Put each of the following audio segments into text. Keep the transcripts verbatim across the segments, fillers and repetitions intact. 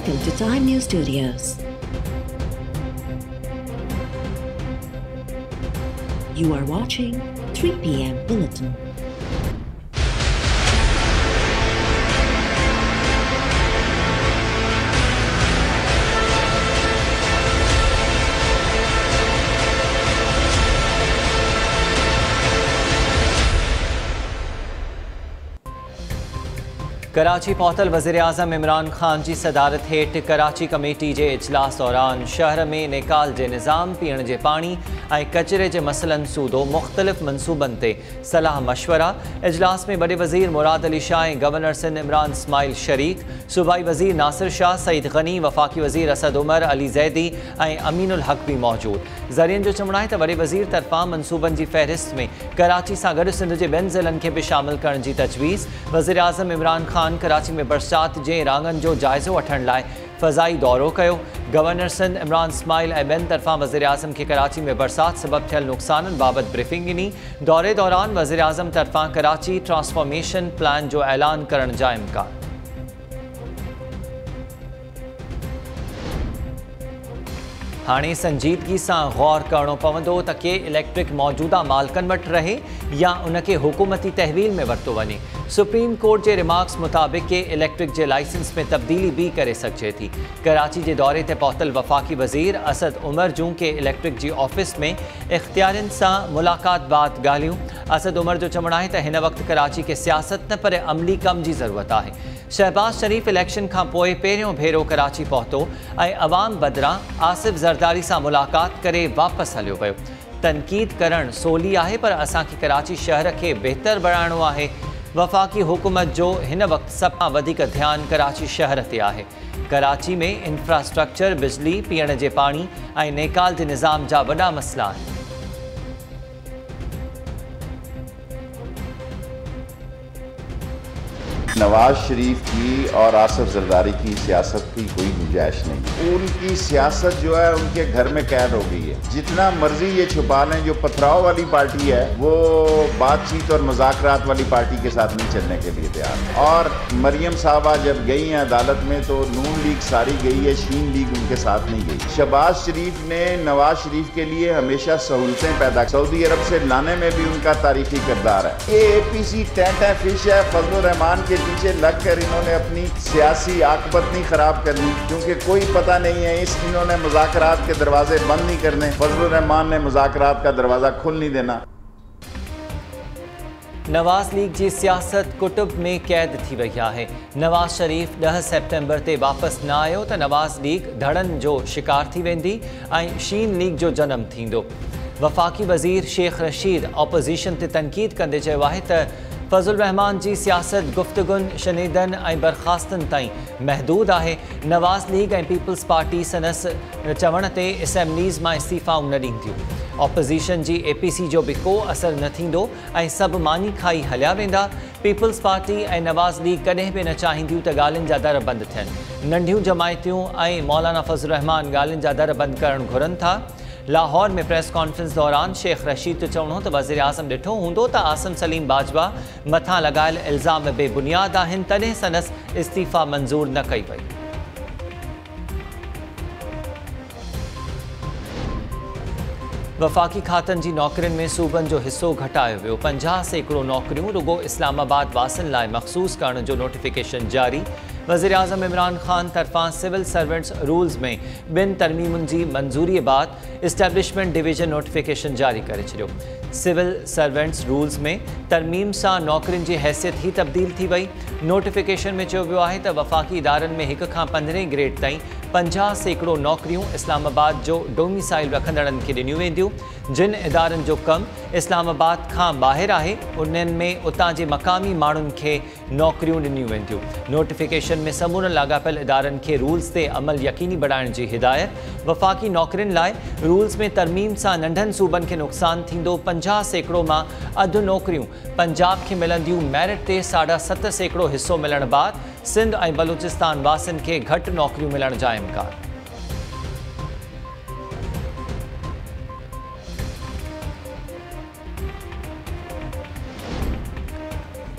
Welcome to Time News Studios. You are watching three p m Bulletin. Karachi पहुतल वज़ीर-ए-आज़म इमरान खान जी सदारत हेठ Karachi committee जे इजलास दौरान शहर में निकाल जे निज़ाम, पीअण जे पानी ऐं कचरे जे मसइलनि सूदो मुख़्तलिफ़ मनसूबनि ते सलाह मशवरा। इजलास में वॾे वज़ीर मुराद अली शाह ऐं गवर्नर सिंध इमरान इस्माइल शरीक, सूबाई वज़ीर नासिर शाह, सईद गनी, वफ़ाक़ी वज़ीर असद उमर, अली ज़ैदी ऐं अमीनुल हक़ बि मौजूद। ज़रियनि जो चवणु आहे त वॾे वज़ीर तरफ़ां मनसूबनि जी फ़हरिस्त में कराची सां गॾु सिंध जे ॿियनि ज़िलनि खे बि शामिल करण जी तजवीज़। वज़ीर-ए-आज़म इमरान खान कराची में बरसात जे राङनि जो जाइज़ो वठण लाइ फ़ज़ाई दौरो कयो। गवर्नर सिंध इमरान इस्माइल ऐं ॿियनि तरफ़ां वज़ीर-ए-आज़म खे कराची में बरसात सबबि थियल नुक़साननि बाबति ब्रीफिंग ॾिनी। दौरे दौरान वज़ीर-ए-आज़म तरफ़ां कराची ट्रांसफॉर्मेशन प्लान जो ऐलान करण जा इम्कान। हाणे संजीदगी सां गौर करणो पवंदो त के इलेक्ट्रिक मौजूदा मालिकनि वटि रहे या उनखे हुकूमती तहवील में वरितो वञे। सुप्रीम कोर्ट जे रिमार्क्स मुताबिक़ के इलेक्ट्रिक जे लाइसेंस में तब्दीली भी करे सघिजे थी। कराची जे दौरे ते पहुतल वफ़ाक़ी वज़ीर असद उमर जूं के इलेक्ट्रिक जी ऑफिस में इख्तियारनि सां मुलाक़ात बाद ॻाल्हियूं। असद उमर जो चवणु आहे त हिन वक़्तु कराची खे सियासत न पर अमली कम जी ज़रूरत आहे। शहबाज शरीफ़ इलेक्शन खां पोइ पहिरियों भेरो कराची पहुतो ऐं अवाम बदिरां आसिफ ज़रदारी सां मुलाक़ात करे वापसि हलियो वियो। तनक़ीद करणु सवली आहे पर असांखे कराची शहर खे बहितर बणाइणो आहे। वफ़ाक़ी हुकूमत जो हिन वक़्तु सभ खां वधीक ध्यानु कराची शहर ते आहे। कराची में इंफ्रास्ट्रक्चर, बिजली, पीअण जे पाणी ऐं नेकाल जे निज़ाम जा वॾा मसइला आहिनि। नवाज शरीफ की और आसिफ जरदारी की सियासत की कोई गुंजाइश नहीं। उनकी सियासत जो है उनके घर में कैद हो गई है। जितना मर्जी ये छुपा लें, जो पथराव वाली पार्टी है वो बातचीत और मुज़ाकरात वाली पार्टी के साथ नहीं चलने के लिए तैयार। और मरियम साहबा जब गई हैं अदालत में तो नून लीग सारी गई है, शीन लीग उनके साथ नहीं गई। शहबाज शरीफ ने नवाज शरीफ के लिए हमेशा सहूलतें पैदा, सऊदी अरब से लाने में भी उनका तारीखी किरदार है। ये ए पी सी टेंट है, फिश है। फजलुर रहमान के पीछे लगकर इन्होंने अपनी सियासी आकबत नहीं खराब करनी, क्योंकि कोई पता नहीं है। इस इन्होंने मुज़ाकरात के दरवाजे बंद नहीं करने, फजलुर रहमान ने मुज़ाकरात का दरवाजा खुल नहीं देना। नवाज़ लीग जी सियासत कुटुब में कैद थी वही है। नवाज़ शरीफ ॾह सेप्टेम्बर ते वापसि न आयो त नवाज़ लीग धड़नि जो शिकार थी वेंदी ऐं शीन लीग जो जनम थींदो। वफ़ाक़ी वज़ीर शेख रशीद ऑपोज़िशन ते तनक़ीद कंदे चयो आहे त फज़लुर रहमान जी सियासत गुफ़्तगुनि, शनीदनि ऐं बरख़ास्तनि ताईं महदूद आहे। नवाज़ लीग ऐं पीपल्स पार्टी संदसि चवण ते असेंबलीज़ मां इस्तीफ़ाऊं न ॾींदियूं। ऑपोज़िशन जी ए पी सी जो बि को असरु न थींदो ऐं सभु मानी खाई हलिया वेंदा। पीपल्स पार्टी ऐं नवाज़ लीग कॾहिं बि न चाहींदियूं त ॻाल्हियुनि जा दर बंदि थियनि। नंढियूं जमायतियूं ऐं मौलाना फज़लुर रहमान ॻाल्हियुनि जा दर बंदि करणु घुरनि था। लाहौर में प्रेस कॉन्फ्रेंस दौरान शेख रशीद जो चवणो त वज़ीर-ए-आज़म ॾिठो हूंदो त आसिम सलीम बाजवा मथां लॻायल इल्ज़ाम बेबुनियाद आहिनि, तॾहिं संदसि इस्तीफ़ा मंज़ूर न कई वई। वफ़ाक़ी खातनि जी नौकरियुनि में सूबनि जो हिसो घटायो वियो। पंजाह सैकड़ो नौकरियूं रुगो इस्लामाबाद वासियुनि लाइ मख़सूस करण जो नोटिफिकेशन जारी। वज़ीर-ए-आज़म इमरान खान तरफ़ां सिविल सर्वेंट्स रूल्स में ॿिनि तरमीमुनि जी मंज़ूरी बाद इस्टेब्लिशमेंट डिवीज़न नोटिफिकेशन जारी करे छॾियो। सिविल सर्वेंट्स रूल्स में तरमीम सां नौकरियुनि जी हैसियत ई तब्दील थी वई। नोटिफिकेशन में चयो वियो आहे त वफ़ाक़ी इदारनि में हिक खां पंद्रहें ग्रेड ताईं पंजाह सैकड़ो नौकरियूं इस्लामाबाद जो डोमिसाइल रखंदड़नि खे ॾिनियूं वेंदियूं। जिन इदारनि जो कमु इस्लामाबाद खां ॿाहिरि आहे उन्हनि में उतां जे मक़ामी माण्हुनि खे नौकरियूं ॾिनियूं वेंदियूं। नोटिफिकेशन में समूरनि लाॻापियल इदारनि खे रूल्स ते अमल यकीनी बणाइण जी हिदायत। वफ़ाक़ी नौकरियुनि लाइ रूल्स में तरमीम सां नंढनि सूबनि खे नुक़सानु थींदो। पंजाह सैकड़ो मां अधु नौकरियूं पंजाब खे मिलंदियूं। मेरिट ते साढा सत सैकड़ो हिसो मिलण बाद सिंध ऐं बलूचिस्तान वासियुनि खे घटि नौकरियूं मिलण जा इम्कान।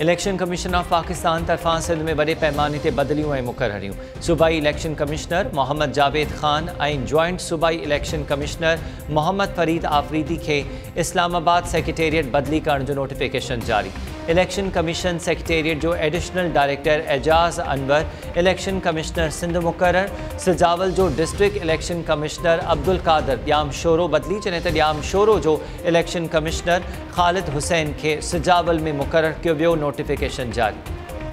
इलेक्शन कमीशन ऑफ पाकिस्तान तरफां सिंध में वॾे पैमाने ते बदिलियूं ऐं मुक़ररियूं। सूबाई इलेक्शन कमिश्नर मोहम्मद जावेद ख़ान ऐं जॉइंट सूबाई इलेक्शन कमिश्नर मोहम्मद फरीद आफरीदी खे इस्लामाबाद सेक्रेटेरिएट बदिली करण जो नोटिफिकेशन जारी। इलेक्शन कमीशन सेक्रेटेरिएट जो additional director Ejaz Anwar, election commissioner Sindh मुक़रर। सिजावल जो district election commissioner Abdul Qadir ॾियाम शोरो बदिली, जॾहिं त ॾियाम शोरो जो इलेक्शन कमिश्नर ख़ालिद हुसैन खे सिजावल में मुक़रर कयो वियो। नोटिफिकेशन जारी।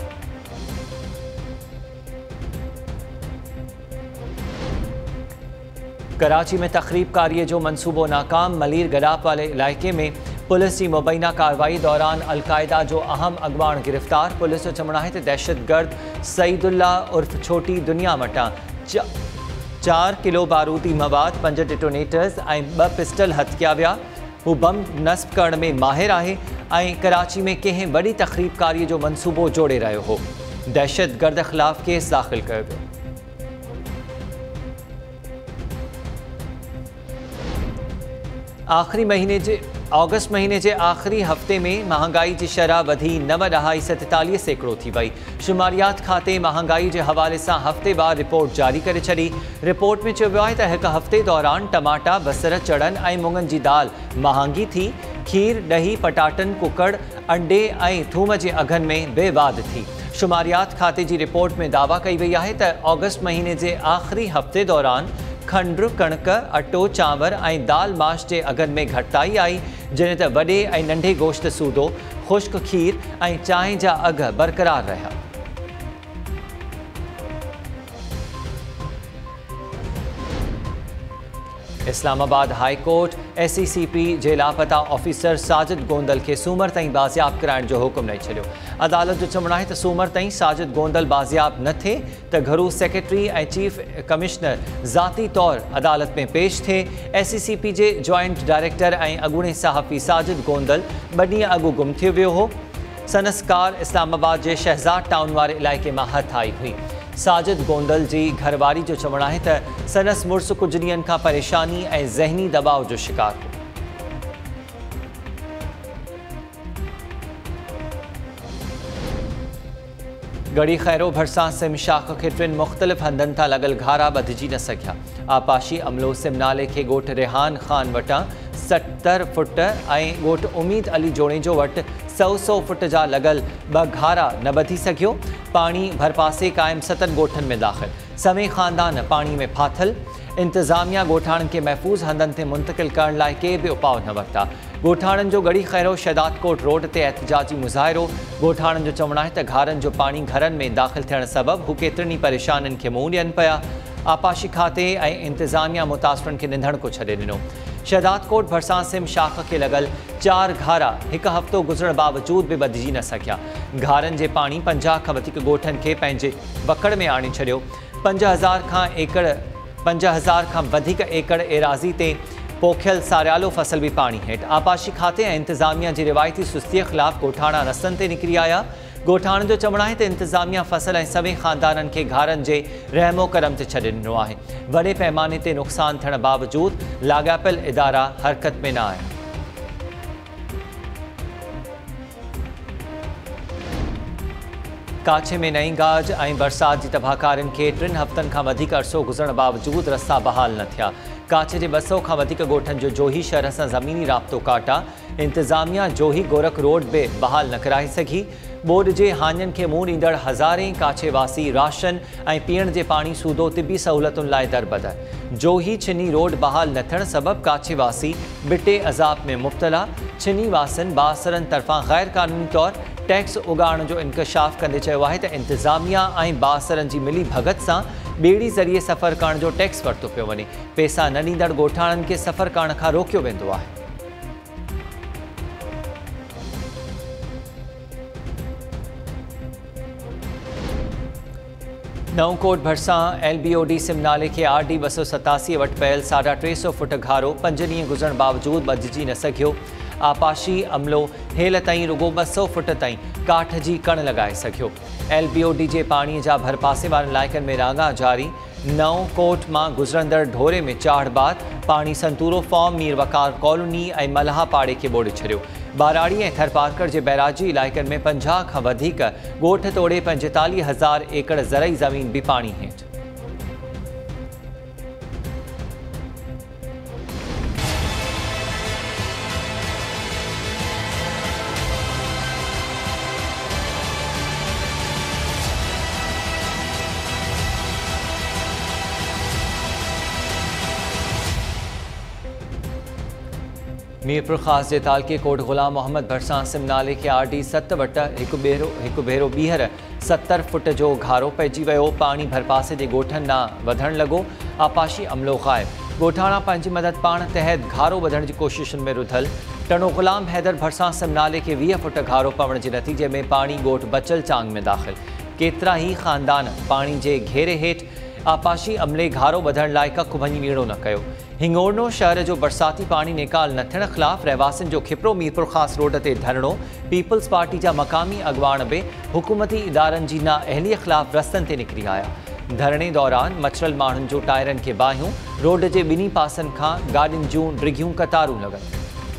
कराची में तक़रीबकारीअ जो मनसूबो नाकाम। मलीर गडाप वाले इलाइक़े में पुलिस की मुबैना कार्रवाई दौरान अलकायदा जो अहम अगवान गिरफ्तार। पुलिस जो चवणु आहे त दहशतगर्द सईदुल्ला उर्फ छोटी दुनिया वटां चा, चार किलो बारूदी मवाद, पंज डिटोनेटर्स ऐं ॿ पिस्टल हथ कया विया। हू बम नस्ब करण में माहिर आहे ऐं कराची में कंहिं वॾी तक़रीबकारीअ जो मनसूबो जोड़े रहियो हो। दहशतगर्द ख़िलाफ़ केस दाख़िल कयो वियो। आख़िरी महीने जे अगस्त महीने के आख़िरी हफ़्ते में महांगाई की शरह वधी नव ॾहाई सतेतालीह सैकड़ो थी वई। शुमारियात खाते महांगाई के हवाले से हफ़्तेवार रिपोर्ट जारी करे छॾी। रिपोर्ट में चयो वियो आहे त हिक हफ़्ते दौरान टमाटा, बसर, चड़न ऐं मुङनि जी दाल महांगी थी। खीर, ॾही, पटाटन, कुकड़, अंडे ऐं थूम के अघनि में बेवाद थी। शुमारियात खाते की रिपोर्ट में दावा कई वई आहे त अगस्त महीने के आख़िरी हफ़्ते दौरान खंड, कणक, अटो, चांवर ऐं दाल माश के अघनि में घटिताई आई, जॾहिं त वॾे ऐं नंढे गोश्त सूदो, ख़ुश्क खीर ऐं चांहि जा अघ बरक़रार रहिया। Islamabad high court S C C P J लापता ऑफिसर साजिद गोंदल के सूमर ताईं बाज़ियाब कराइण जो हुकुम ॾेई छॾियो। अदालत जो चवणु आहे त सूमर ताईं साजिद गोंदल बाज़ियाब न थिए त घरू सेक्रेटरी ऐं चीफ कमिश्नर ज़ाती तौर अदालत में पेश थिए। S C C P J joint director ऐं अॻूणे सहाफ़ी साजिद गोंदल ॿ ॾींहं अॻु गुम थी वियो हो। संदसि कार इस्लामाबाद जे शहज़ाद टाउन वारे इलाइक़े मां हथ आई हुई। साजिद गोंदल जी घरवारी जो चवणु आहे त संदसि मुड़ुसु कुझु ॾींहंनि खां परेशानी ऐं ज़हनी दबाव जो शिकार हो। गड़ी खैरो भरिसां सिम शाख खे टिनि मुख़्तलिफ़ हंधनि तां लॻल घारा ॿधिजी न सघिया। आपाशी अमलो सिम नाले खे ॻोठ रेहान ख़ान वटां सतरि फुट ऐं ॻोठ उमीद अली जोड़े जो वटि सौ सौ फुट जा लॻल ॿ घारा न ॿधी सघियो। पाणी भरपासे क़ाइमु सतनि ॻोठनि में दाख़िल, सवें ख़ानदान पाणी में फाथल। इंतज़ामिया ॻोठाणनि खे महफ़ूज़ हंधनि ते मुंतक़िल करण लाइ के बि उपाउ न वरिता। ॻोठाणनि जो गड़ी खैरो शहदादकोट रोड ते एहतजाजी मुज़ाहिरो। ॻोठाणनि जो चवणु आहे त घारनि जो पाणी घरनि में दाख़िल थियण सबबि हू केतिरनि ई परेशानियुनि खे मुंहुं ॾियनि पिया। आपाशी खाते ऐं इंतज़ामिया मुतासिरनि खे निंधण को छॾे ॾिनो। शहदादकोट भरिसां सिम शाख खे लॻल चार घारा हिकु हफ़्तो गुज़रण बावजूद बि ॿधिजी न सघिया। घारनि जे पाणी पंजाह खां वधीक ॻोठनि खे पंहिंजे वकड़ में आणे छॾियो। पंज हज़ार खां एकड़ पंज हज़ार खां वधीक एकड़ एराज़ी ते पोखियल सारियालो फसल भी पानी हेठि। आपाशी खाते ऐं इंतज़ामिया जी रिवायती सुस्तीअ ख़िलाफ़ ॻोठाणा रस्तनि ते निकिरी आया। ॻोठाणनि जो चवणु आहे त इंतज़ामिया फसल ऐं सवें ख़ानदाननि खे घारनि जे रहमो करम ते छॾे ॾिनो आहे। वॾे पैमाने ते नुक़सान थियण बावजूद लाॻापियल इदारा हरकत में न आया। काछे में नई गाज ऐं बरसात जी तबाहकारियुनि खे टिनि हफ़्तनि खां वधीक अरसो गुज़रण बावजूद रस्ता बहाल न थिया। काछे जे ॿ सौ खां वधीक ॻोठनि जो जोही शहर सां ज़मीनी राब्तो काटा। इंतज़ामिया जोही गोरख रोड बि बहाल न कराए सघी। ॿोॾि जे हाञनि खे मुंहुं ॾींदड़ हज़ारे काछे वासी राशन ऐं पीअण जे पाणी सूदो तिबी सहूलियतुनि लाइ दरबदर। जोही छिनी रोड बहाल न थियण सबबि काछे वासी बिटे अज़ाब में मुब्तला। छिनी वासियुनि बासरनि तरफ़ां ग़ैर क़ानूनी तौर टैक्स उगाइण जो इंकशाफ कंदे चयो आहे त इंतज़ामिया ऐं बासरनि जी मिली भगत सां ॿेड़ी ज़रिए सफ़र करण जो टैक्स वरितो पियो वञे। पैसा न ॾींदड़ ॻोठाणनि खे सफ़र करण खां रोकियो वेंदो आहे। नवकोट भरिसां एल बी ओ डी सिम नाले खे आर डी ॿ सौ सतासी वटि पयल साढा टे सौ फुट घारो पंज ॾींहं गुज़रण बावजूद ॿधिजी न सघियो। आपाशी अमलो हेल ताईं रुगो ॿ सौ फुट ताईं काठ जी कण लॻाए सघियो। एल बी ओ डी जे पाणीअ जा भरपासे वारनि इलाइक़नि में रागा जारी। नओं कोट मां गुज़रंदड़ ढोरे में चाढ़ बाद पाणी संतूरो फॉर्म, मीर वकार कॉलोनी ऐं मलहा पाड़े खे ॿोड़े छॾियो। बाराड़ी ऐं थरपारकर जे बैराजी इलाइक़नि में पंजाह खां वधीक ॻोठ तोड़े पंजेतालीह हज़ार एकड़ ज़रई ज़मीन बि पाणी हेठि। मीरपुर ख़ास जे तालके कोट ग़ुलाम मोहम्मद भरसां सिम नाले के आर डी सत वट हिकु भेरो हिकु भेरो ॿीहर सत्तर फुट जो घारो पइजी वियो। पाणी भरपासे जे ॻोठनि ॾांहुं वधणु लॻो। आपाशी अमलो ग़ाइब। ॻोठाणा पंहिंजी मदद पाण तहत घारो वधण जी कोशिशुनि में रुधल। टणो ग़ुलाम हैदर भरसां सिम नाले के वीह फुट घारो पवण जे नतीजे में पाणी ॻोठ बचल चांग में दाख़िल। केतिरा ई ख़ानदान पाणी जे घेरे हेठि आपाशी अमले घारो वधण लाइ कख भञी मीणो न कयो। हिंगोरनो शहर जो बरसाती पाणी निकाल न थियण ख़िलाफ़ रहवासियुनि जो खिपरो। मीरपुर ख़ास रोड ते धरणो। पीपल्स पार्टी जा मक़ामी अॻवान बि हुकूमती इदारनि जी नाअहलीअ ख़िलाफ़ रस्तनि ते निकिरी आया। धरणे दौरान मछरल माण्हुनि जो टायरनि खे बाहियूं। रोड जे ॿिन्ही पासनि खां गाॾियुनि जूं डिघियूं कतारूं लॻनि।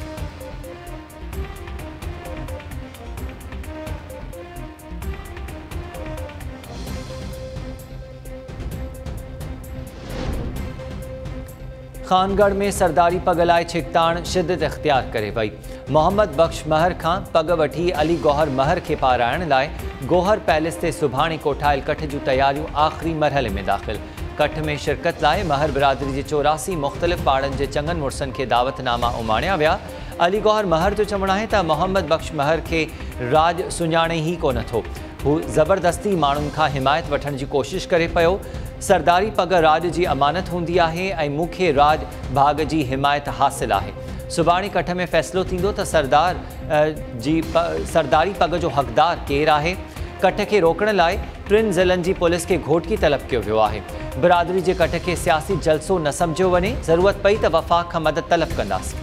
खानगढ़ में सरदारी पग लाइ छिकताण शिदत इख्तियार करे वई। मोहम्मद बख्श महर खां पग वठी अली गौहर महर खे पाराइण लाइ गौहर पैलेस ते सुभाणे कोठायल कठ जूं तयारियूं आख़िरी मरहले में दाख़िल। कठ में शिरकत लाइ महर बिरादरी जे चौरासी मुख़्तलिफ़ पाड़नि जे चङनि मुड़सनि खे दावतनामा उमाणिया विया। अली गौहर महर जो चवणु आहे त मोहम्मद बख्श महर खे राज सुञाणे ई कोन थो। हू ज़बरदस्ती माण्हुनि खां हिमायत वठण जी कोशिश करे पियो। सरदारी पग राज जी अमानत हूंदी आहे ऐं मूंखे राज भाग जी हिमायत हासिल आहे। सुभाणे कठ में फ़ैसिलो थींदो त सरदार जी सरदारी पग जो हक़दार केरु आहे। कठ खे रोकण लाइ टिनि ज़िलनि जी पुलिस खे घोटकी तलब कयो वियो आहे। बिरादरी जे कठ खे सियासी जलसो न सम्झियो वञे। ज़रूरत पई त वफ़ाक़ खां मदद तलब कंदासीं।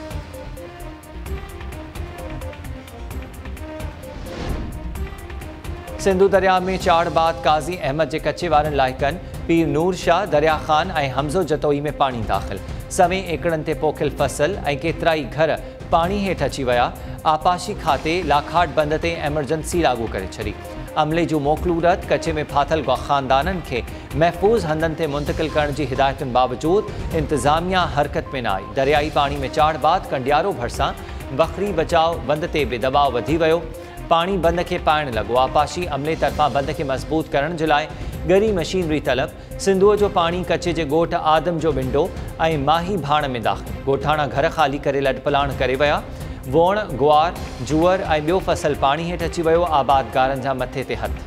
सिंधु दरिया में चाड़ बाद काज़ी अहमद जे कचे वारनि इलाइक़नि पीर नूर शाह, दरिया ख़ान ऐं हमज़ो जतोई में पाणी दाख़िल। सवें एकड़नि ते पोखियल फसल ऐं केतिरा ई घर पाणी हेठि अची विया। आपाशी खाते लाखाट बंद ते एमरजेंसी लागू करे छॾी। अमले जूं मोकलूं रद्द। कचे में फाथल ख़ानदाननि खे महफ़ूज़ हंधनि ते मुंतक़िल करण जी हिदायतुनि बावजूदि इंतिज़ामिया हरकत में न आई। दरियाई पाणी में चाड़ बाद कंडियारो भरिसां बखरी बचाव बंद ते बि दबाव वधी वियो। पाणी बंद खे पाइण लॻो। आपाशी अमले तरफ़ां बंद खे मज़बूत करण जे लाइ गरी मशीनरी तलब। सिंधूअ जो पाणी कचे जे ॻोठ आदम जो विंडो ऐं माही भाण में दाख़िल। ॻोठाणा घर ख़ाली करे लॾपलाण करे विया। वोण, गुआर, जूअर ऐं ॿियो फसल पाणी हेठि अची वियो। आबादगारनि जा मथे ते हथ।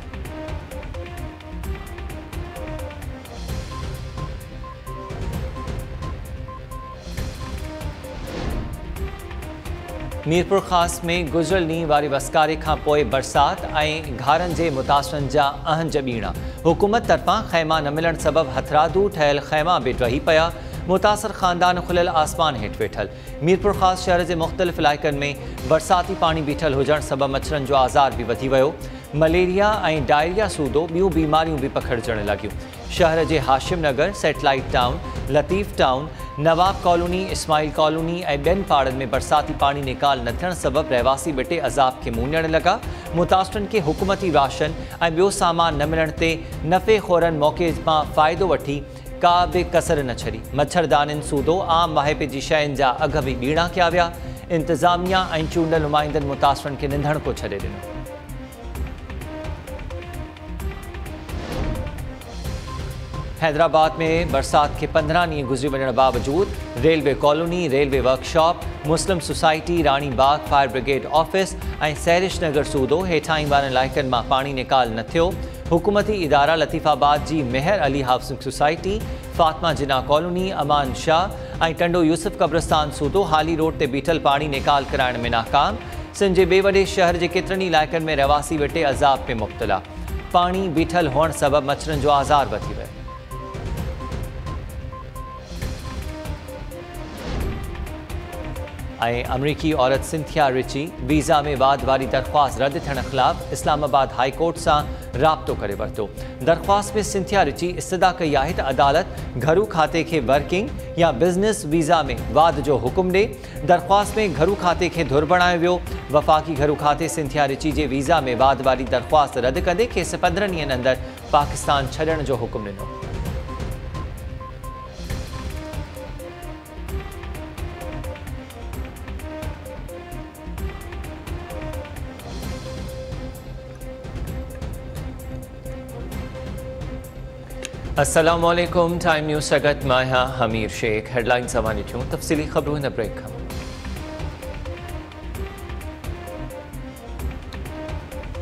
मीरपुर ख़ास में गुज़िरियल ॾींहुं वारे वसकारे खां पोइ बरसाति ऐं घारनि जे मुतासिरनि जा अहंज ॿीणा। हुकूमत तरफ़ां ख़ैमा न मिलण सबबि हथरादू ठहियल ख़ैमा बि रही पिया। मुतासिर ख़ानदान खुलियल आसमान हेठि वेठल। मीरपुर ख़ास शहर जे मुख़्तलिफ़ इलाइक़नि में बरसाती पाणी बीठल हुजण सबबि मच्छरनि जो आज़ार बि वधी वियो। मलेरिया ऐं डायरिया सूदो ॿियूं बीमारियूं बि पखिड़जण लॻियूं। शहर जे Hashim Nagar, satellite town, Latif town, Nawab colony, Ismail colony ऐं ॿियनि पाड़नि में बरसाती पाणी निकाल न थियण सबबि रहवासी बिटे अज़ाब खे मुंहुं ॾियण लॻा। मुतासिरनि खे हुकूमती राशन ऐं ॿियो सामान न मिलण ते नफ़ेख़ोरनि मौक़े मां फ़ाइदो वठी का बि कसर न छॾी। मच्छरदानियुनि सूदो आम वाहिपे जी शयुनि जा अघ बि ॿीणा कया विया। इंतिज़ामिया ऐं चूंडियल नुमाइंदनि मुतासिरनि खे निंढण को छॾे ॾिनो। हैदराबाद में बरसात के पंद्रहं ॾींहं गुज़री वञण बावजूदि railway colony, railway workshop, Muslim society, Rani Bagh fire brigade office ऐं सैरिश नगर सूदो हेठाहीं वारनि इलाइक़नि मां पाणी निकाल न थियो। हुकूमती इदारा लतीफ़ाबाद जी Mehar Ali housing society, Fatima Jinnah colony, Aman Shah ऐं टंडो यूसुफ कब्रिस्तान सूदो हाली रोड ते बीठल पाणी निकाल कराइण में नाकाम। सिंध जे ॿिए वॾे शहर जे केतिरनि इलाइक़नि में रहवासी विटे अज़ाब में मुब्तला। पाणी बीठल हुअण सबबि मच्छरनि जो आज़ार वधी वियो। ऐं अमरीकी औरत सिंथिया रिची वीज़ा में वाद वारी दरख़्वास्त रद्द थियण ख़िलाफ़ इस्लामाबाद हाई कोर्ट सां राब्तो करे वरितो। दरख़्वास्त में सिंथिया रिची इस्तदा कई आहे त अदालत घरू खाते खे वर्किंग या बिज़नेस वीज़ा में वाद जो हुकुम ॾे। दरख़्वास्त में घरू खाते खे धुर बणायो वियो। वफ़ाक़ी घरू खाते सिंथिया रिची जे वीज़ा में वाद वारी दरख़्वास्त रद्द कंदे खेसि पंद्रहं ॾींहंनि अंदरि पाकिस्तान छॾण जो हुकुम ॾिनो। अस्सलामुअलैकुम टाइम न्यूज़ सगत माया हमीर शेख हेडलाइन सवानी थियूं तफ़सीली ख़बरूं हिन ब्रेक खां।